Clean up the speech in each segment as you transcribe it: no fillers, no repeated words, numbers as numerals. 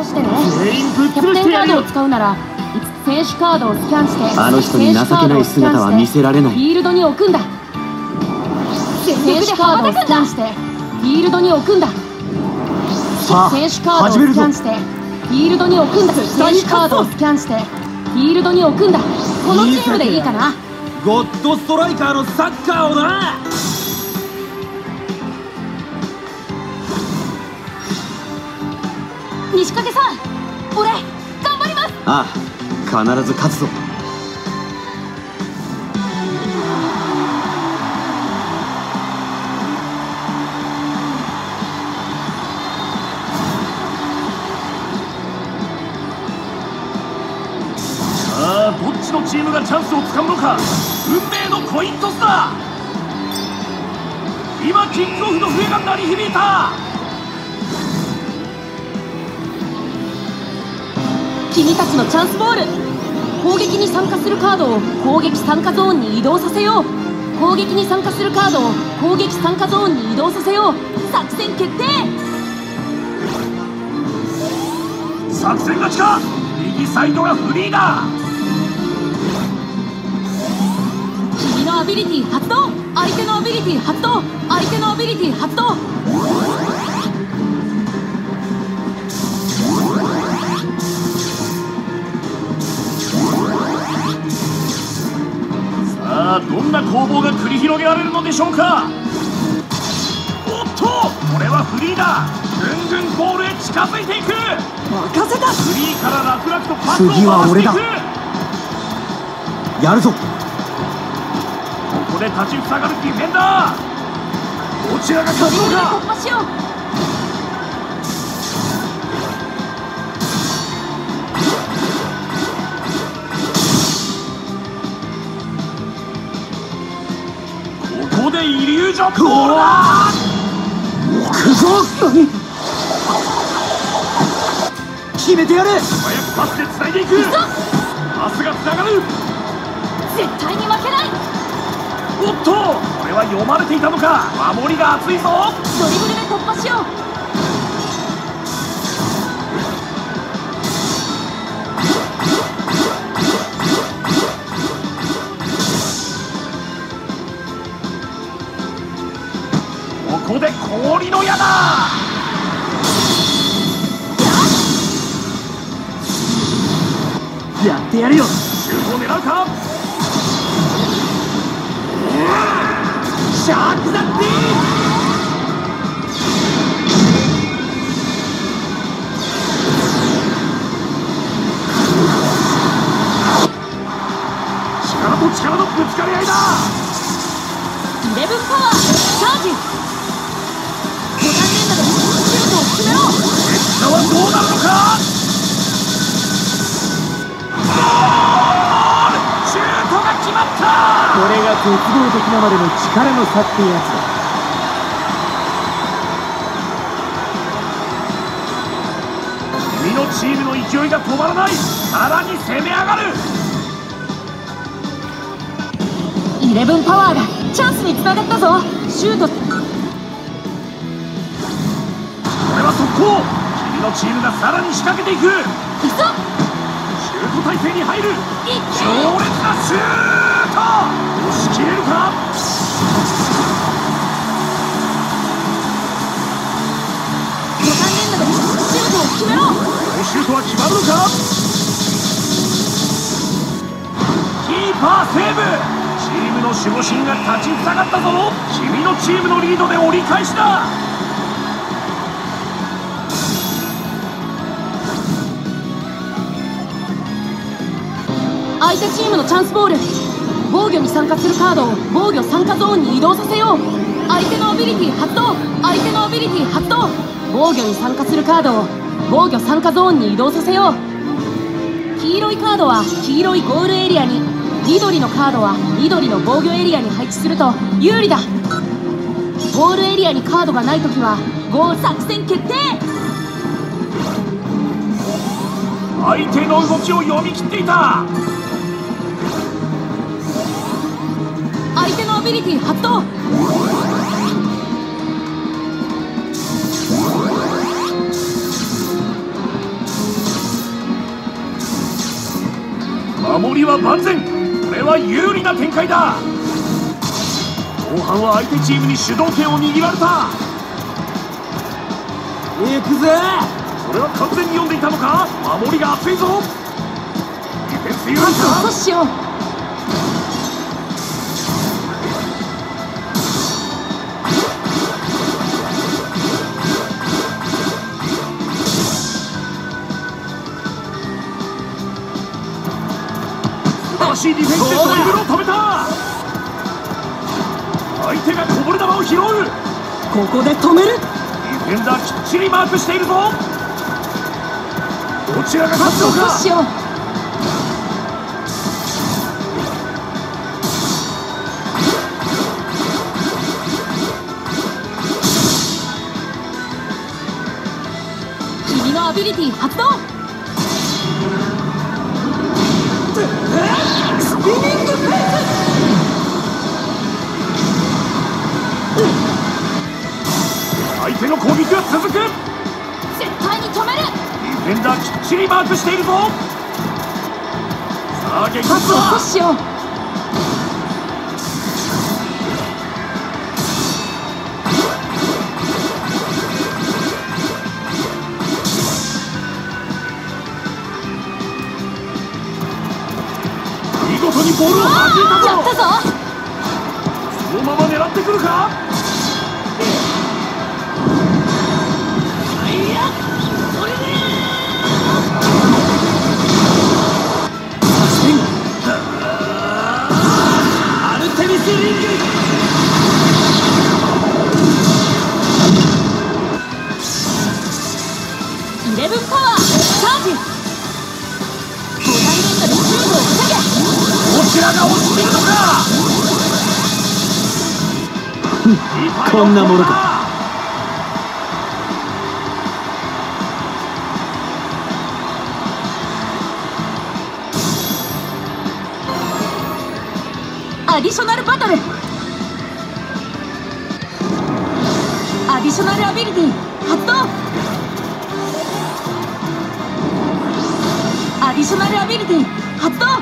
ンしてね。 全員ぶっキャプ潰してやるよ。 テンカードを使うなら選手カードをスキャンして、 あの人に情けない姿は見せられない。 フィールドに置くんだ。選手カードをスキャンしてフィールドに置くんだ。 さあ選手カードを始めるぞ。 スキャンしてフィールドに置くんだ。選手カードをスキャンしてフィールドに置くんだ。このチームでいいかな。 ゴッドストライカーのサッカーをな。 西掛さん、俺頑張ります。 ああ、必ず勝つぞ。 さあ、どっちのチームがチャンスをつかむのか。運命のコイントスだ。今キックオフの笛が鳴り響いた。 君たちのチャンスボール。攻撃に参加するカードを攻撃参加ゾーンに移動させよう。攻撃に参加するカードを攻撃参加ゾーンに移動させよう。作戦決定。 作戦勝ちか。右サイドがフリーだ。 君のアビリティ発動。相手のアビリティ発動。相手のアビリティ発動。 さあ、どんな攻防が繰り広げられるのでしょうか。おっと、これはフリーだ。ぐんぐんゴールへ近づいていく。 任せた。 フリーから楽々とパスを回次は俺だ。 していく。 やるぞ。 ここで立ちふさがるディフェンダー。どちらが勝つのか。 突破しよう。 ここでイリュージョンゴールだ。 行くぞ。決めてやれ。 素早くパスで繋いでいく。パスが繋がる。 絶対に負けない。 おっと、これは読まれていたのか。守りが厚いぞ。 ドリブルで突破しよう。 ここで氷の矢だ。 やってやるよ。 シュートを狙うか。 シャークだって。 力と力のぶつかり合いだ。 イレブンパワーチャージ。5段連打でシュートを決めろ。 結果はどうなるのか。ゴール。シュートが決まった。 これが絶望的なまでの力の差ってやつだ。 君のチームの勢いが止まらない。さらに攻め上がる。 イレブンパワーがチャンスにつながったぞ。シュート。 これは速攻。君のチームがさらに仕掛けていく。 いくぞ。 シュート体勢に入る。強烈なシュート。押し切れるか。 5段連打でシュートを決めろ。 このシュートは決まるのか。キーパーセーブ。チームの守護神が立ちふさがったぞ。君のチームのリードで折り返しだ。 相手チームのチャンスボール。防御に参加するカードを防御参加ゾーンに移動させよう。相手のアビリティ発動。相手のアビリティ発動。防御に参加するカードを防御参加ゾーンに移動させよう。黄色いカードは黄色いゴールエリアに、緑のカードは緑の防御エリアに配置すると有利だ。ゴールエリアにカードがないときはゴール作戦決定。 相手の動きを読み切っていた。 相手のアビリティ発動。 守りは万全。これは有利な展開だ。後半は相手チームに主導権を握られた。 行くぜ。 それは完全に読んでいたのか。守りが熱いぞ。ディフェンス有利パスをか。 阻止しよう。 素晴らしいディフェンスでドリブルを止めた。相手がこぼれ球を拾う。 ここで止める。 ディフェンダーきっちりマークしているぞ。どちらがパスを勝つのか。 阻止しよう。君のアビリティ発動。スピニングフェイス。 相手の攻撃は続く。 絶対に止める。 ディフェンダーきっちりマークしているぞ。さあ激パスを阻止突だ。 しよう。 見事にボールを弾いたぞ。 やったぞ。 そのまま狙ってくるか。 アルテミスリング。 イレブンパワーチャージ。ボタン連打でシュートを防げ。 どちらが落ちているのか。 こんなものか。 アディショナルバトル。アディショナルアビリティ発動。アディショナルアビリティ発動。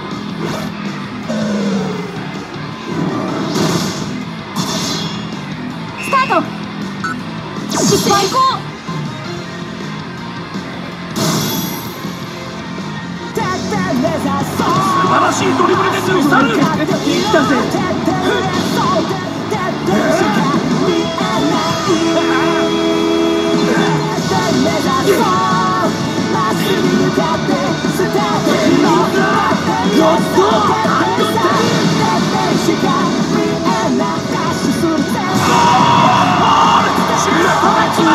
スタート。失敗。 素晴らしいドリブルで抜き去る。 来たぜ。 シュートが決まった。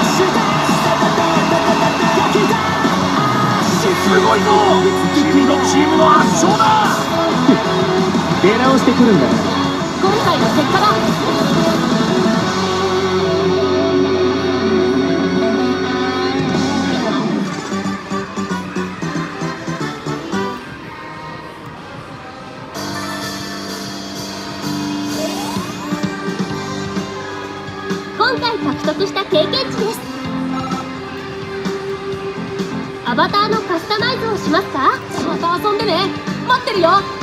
すごいぞ。君のチームの圧勝だ。 出直してくるんだよ。 今回の結果だ。今回獲得した経験値です。アバターのカスタマイズをしますか。また遊んでね。待ってるよ。